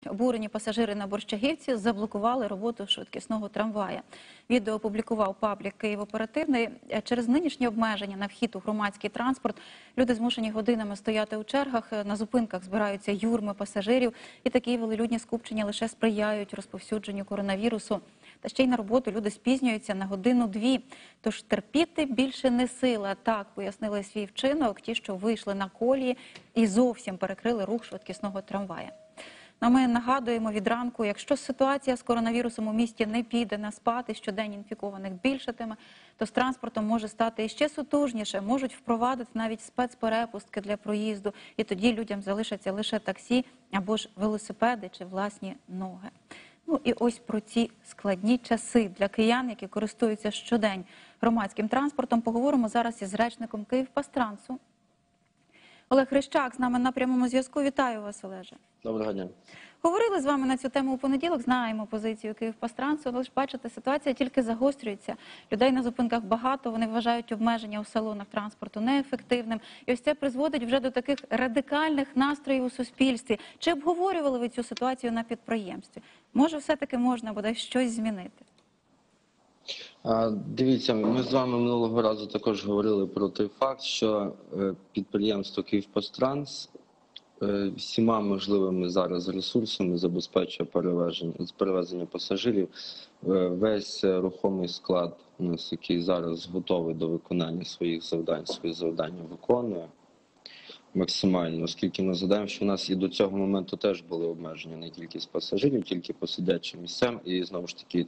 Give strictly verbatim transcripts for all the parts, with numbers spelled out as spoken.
Обурені пасажири на Борщагівці заблокували роботу швидкісного трамвая. Відео опублікував паблік «Київ-Оперативний». Через нинішні обмеження на вхід у громадський транспорт люди змушені годинами стояти у чергах, на зупинках збираються юрми пасажирів, і такі велелюдні скупчення лише сприяють розповсюдженню коронавірусу. Та ще й на роботу люди спізнюються на годину-дві. Тож терпіти більше не сила. Так пояснили свій вчинок ті, що вийшли на колії і зовсім перекрили рух швидкісного трамвая. А ми нагадуємо від ранку, якщо ситуація з коронавірусом у місті не піде на спад і щодень інфікованих більшатиме, то з транспортом може стати іще сутужніше, можуть впровадити навіть спецперепустки для проїзду, і тоді людям залишаться лише таксі або ж велосипеди чи власні ноги. Ну і ось про ці складні часи для киян, які користуються щодень громадським транспортом, поговоримо зараз із речником «Київпастрансу». Олег Хрещак з нами на прямому зв'язку. Вітаю вас, Олеже. Доброго дня. Говорили з вами на цю тему у понеділок, знаємо позицію «Київпастрансу», але ж бачите, ситуація тільки загострюється. Людей на зупинках багато, вони вважають обмеження у салонах транспорту неефективним. І ось це призводить вже до таких радикальних настроїв у суспільстві. Чи обговорювали ви цю ситуацію на підприємстві? Може, все-таки можна буде щось змінити? А, дивіться, ми з вами минулого разу також говорили про той факт, що е, підприємство «Київпастранс» е, всіма можливими зараз ресурсами забезпечує перевезення, перевезення пасажирів. Е, весь рухомий склад у нас, який зараз готовий до виконання своїх завдань, свої завдання виконує максимально, оскільки ми згадаємо, що в нас і до цього моменту теж були обмеження на кількість пасажирів, тільки по сидячим місцям, і знову ж таки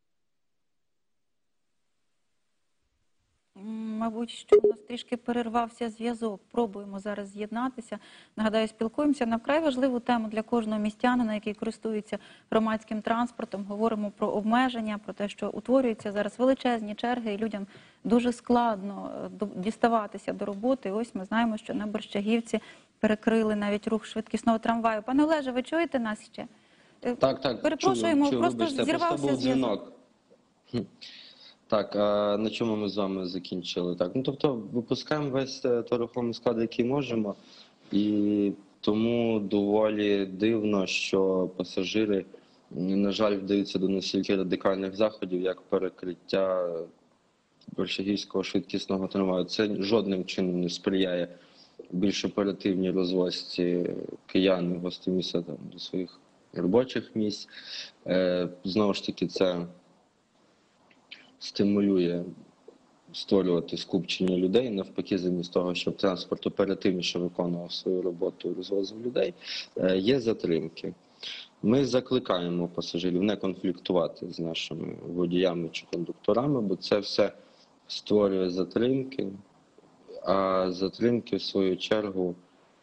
Мабуть, що у нас трішки перервався зв'язок. Пробуємо зараз з'єднатися. Нагадаю, спілкуємося на вкрай важливу тему для кожного містянина, який користується громадським транспортом. Говоримо про обмеження, про те, що утворюються зараз величезні черги, і людям дуже складно діставатися до роботи. І ось ми знаємо, що на Борщагівці перекрили навіть рух швидкісного трамваю. Пане Олеже, ви чуєте нас ще? Так, так. Перепрошуємо, чую, чую, просто вибачте, зірвався просто був зв'язок. дзвінок. Так, а на чому ми з вами закінчили? Так, ну тобто випускаємо весь той рухомий склад, який можемо, і тому доволі дивно, що пасажири, на жаль, вдаються до настільки радикальних заходів, як перекриття Борщагівського швидкісного трамваю. Це жодним чином не сприяє більш оперативній розвозці киян і гостей міста до своїх робочих місць. Е, знову ж таки, це стимулює створювати скупчення людей, навпаки, замість того, щоб транспорт оперативніше виконував свою роботу і розвозив людей, є затримки. Ми закликаємо пасажирів не конфліктувати з нашими водіями чи кондукторами, бо це все створює затримки, а затримки, в свою чергу,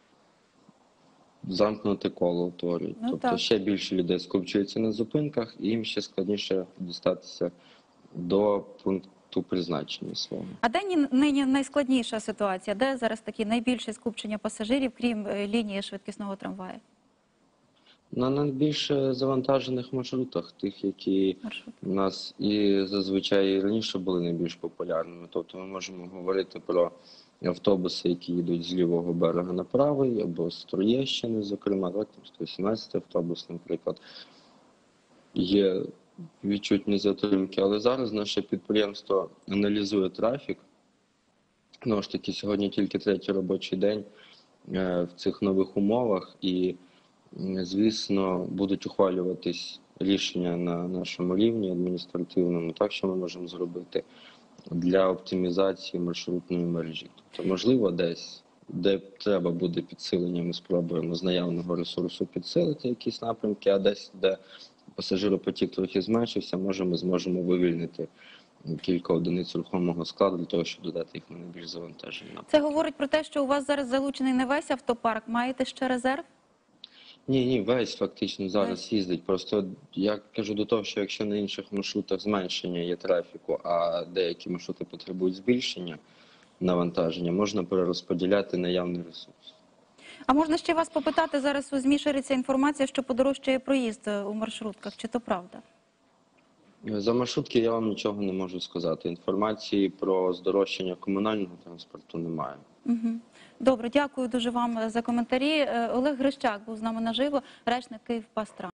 замкнуте коло утворюють. Ну, тобто так. ще більше людей скупчується на зупинках, і їм ще складніше дістатися до пункту призначення свого. А де ні- нині найскладніша ситуація? Де зараз такі найбільше скупчення пасажирів, крім е, лінії швидкісного трамваю? На найбільш завантажених маршрутах, тих, які Маршрут. у нас і зазвичай і раніше були найбільш популярними. Тобто ми можемо говорити про автобуси, які йдуть з лівого берега на правий, або з Троєщини, зокрема, так, там сто сімнадцятий автобус, наприклад. Є відчутні затримки, але зараз наше підприємство аналізує трафік. Знову ж таки, сьогодні тільки третій робочий день е, в цих нових умовах, і, м, звісно, будуть ухвалюватись рішення на нашому рівні адміністративному, так, що ми можемо зробити для оптимізації маршрутної мережі. Тобто, можливо, десь, де треба буде підсилення, ми спробуємо з наявного ресурсу підсилити якісь напрямки, а десь, де пасажиропотік трохи зменшився, може ми зможемо вивільнити кілька одиниць рухомого складу для того, щоб додати їх на найбільш завантажені напрямки. Це говорить про те, що у вас зараз залучений не весь автопарк, маєте ще резерв? Ні, ні, весь фактично зараз Весь. їздить. Просто я кажу до того, що якщо на інших маршрутах зменшення є трафіку, а деякі маршрути потребують збільшення навантаження, можна перерозподіляти наявний ресурс. А можна ще вас попитати, зараз у ЗМІ шириться інформація, що подорожчає проїзд у маршрутках. Чи то правда? За маршрутки я вам нічого не можу сказати. Інформації про здорожчання комунального транспорту немає. Мгм. Добре, дякую дуже вам за коментарі. Е, Олег Грищак був з нами наживо, речник Київпастра.